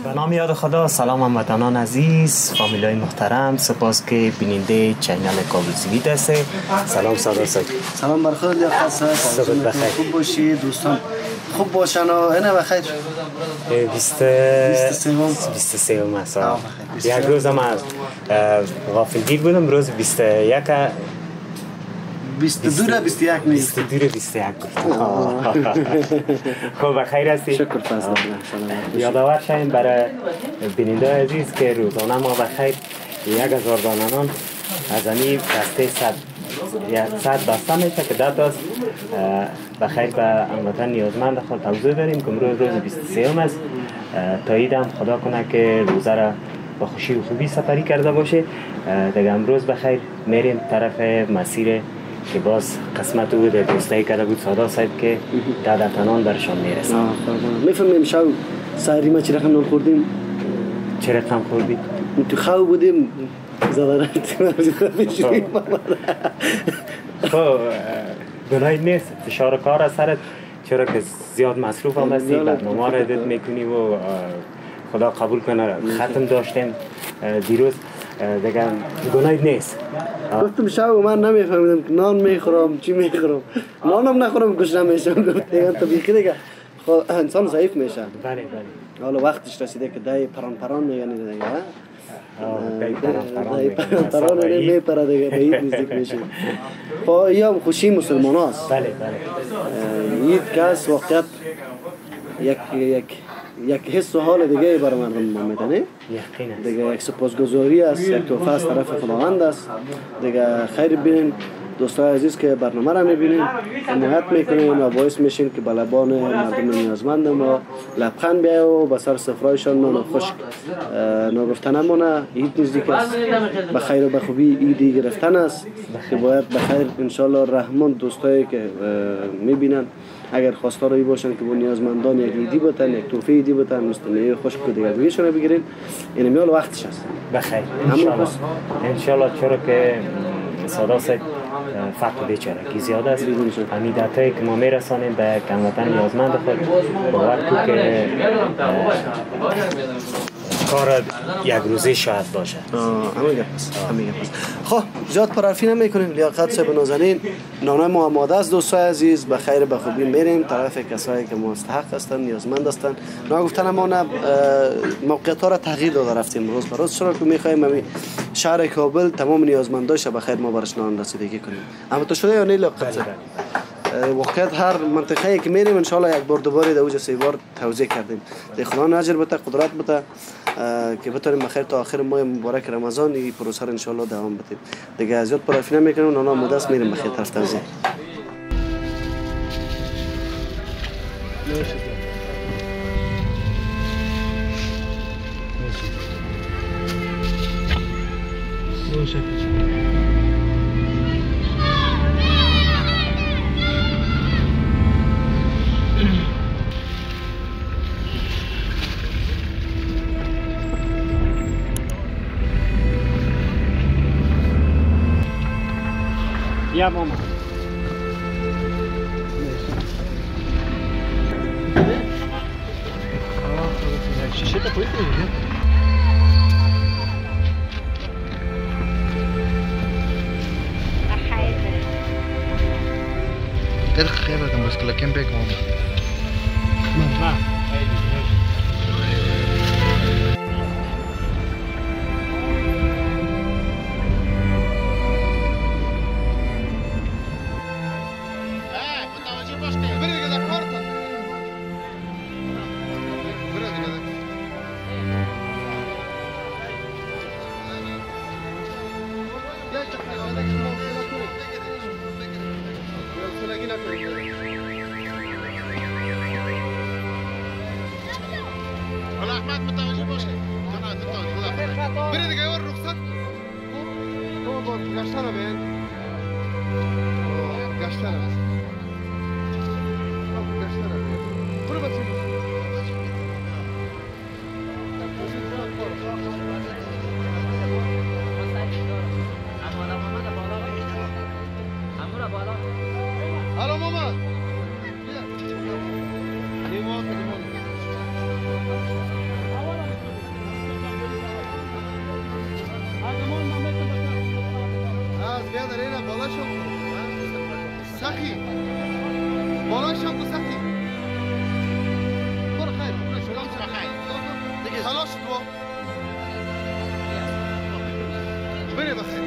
به نام یاد خدا. سلام هموطنان عزیز، فامیلای محترم، سپاس که بیننده چینل کابل زیوید هستی. سلام ساده ساید. سلام بر خود یا خاصه. صبح بخیر. خوب باشی دوستان، خوب باشن و اینه بخیر. 23 مسا. یک روز هم غافلگیر بودم، روز 21 22 21 نیست. 22 21 خوب بخیر هستی؟ شکر فضل. یادآور شایم برای بیننده عزیز که روزانه ما بخیر 1000 دانه نان از این دسته 100 بسته میشه که 10 تاست بخیر به هموطن نیازمند خود توضیح داریم که امروز روز 23 است. تا عیدم خدا کنه که روزه را با خوشی و خوبی سپری کرده باشه. دیگه امروز بخیر میریم طرف مسیر که باز قسمت او در دوستایی کرده بود ساده صاحب که دادتنان برشان میرسه. میفهمیم شو سایری ما چی رقم نان خوردیم؟ چه رقم خوردی؟ تو خواه بودیم زدارت خب گناهی نیست، فشار کار از سرت، چرا که زیاد مصروف هم هستی، برنامه را ادت میکنی و خدا قبول کنه ختم داشتیم دیروز دیگه گناهی نیست. گفتم شو من نمیفهمیدم که نان میخورم چی میخورم، نانم نخورم گوش نمیشم. گفت دیگه تو بیخی دیگه انسان ضعیف میشه. بله بله. حالا وقتش رسیده که دای پران میگن دیگه. دای پران میپره دیگه به عید نزدیک میشه. خب ایام خوشی مسلمان هست. بله بله. عید که هست واقعیت یک حس و حال دیگه برای مردم ما میدنه. یقینا. دیگه یک سپاسگزاری است، یک تحفه از طرف خداوند است. دیگه خیر ببینین دوستای عزیز که برنامه را میبینین، حمایت میکنین و باعث میشین که به لبان مردم نیازمند ما لبخند بیاید و به سر سفرهایشان نان خشک نگفته نمونه. عید نزدیک است، به خیر و به خوبی عیدی گرفتن است که باید به خیر انشالله رحمان دوستایی که میبینن اگر خواستار باشن که با نیازمندان یک عیدی بتن، یک تحفه عیدی بتن، مستنیه خشک و دیگه بگیشون بگیرین. این میال وقتش است بخیر انشالله چرا که ساده صاحب فقط بیچارگی زیاده است. امیداتایی که ما میرسانیم به هموطن نیازمند خود باور کو که کار یک روزه شاید باشه. همین خب زیاد پرحرفی نمیکنیم. لیاقت صاحب نازنین نانه ما آماده است. دوستای عزیز به خیر به خوبی میریم طرف کسایی که مستحق هستند، نیازمند هستند. نگفتن ما موقعیت ها را تغییر داده رفتیم روز به روز، چرا که میخوایم همین شهر کابل تمام نیازمنداش به خیر ما برش نان رسیدگی کنیم. اما تو شده یا نه لیاقت صاحب؟ واقعیت هر منطقه‌ای که میریم ان شاء الله یک بار دوباره در اوج سه بار توضیح کردیم. خدا اجر بده، قدرت بده که بتونیم بخیر تا آخر ماه مبارک رمضان این پروسه را ان شاء الله دوام بدیم. دیگه زیاد پرحرفی نمیکنیم، اونا مدرس میریم بخیر طرف توضیح. یا ماما شیشه تا پایین Terug gegeven dat moest ik in bek komen. Halo mama. شامبو سختی برو خیر دیگه خلاص تو بره بخیر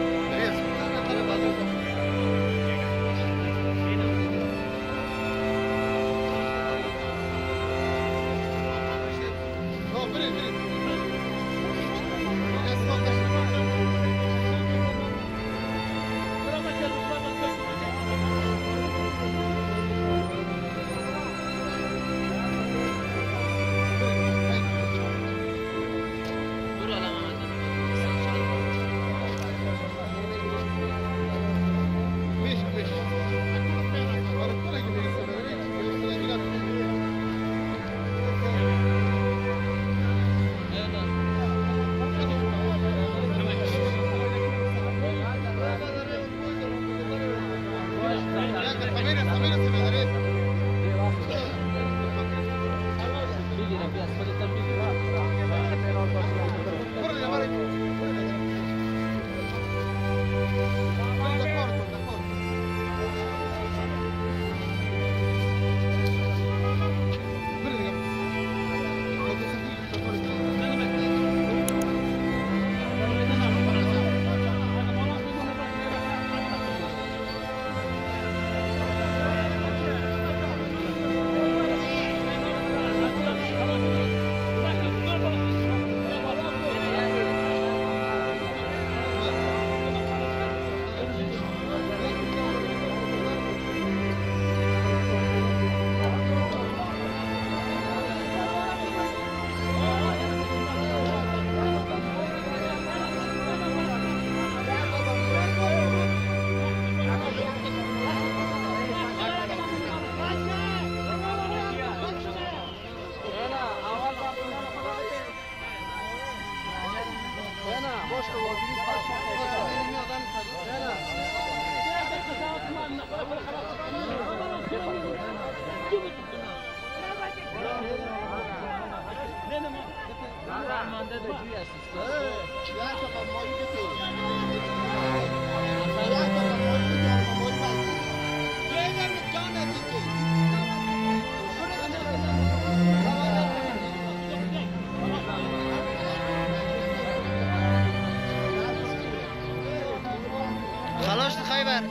خلاص خیبر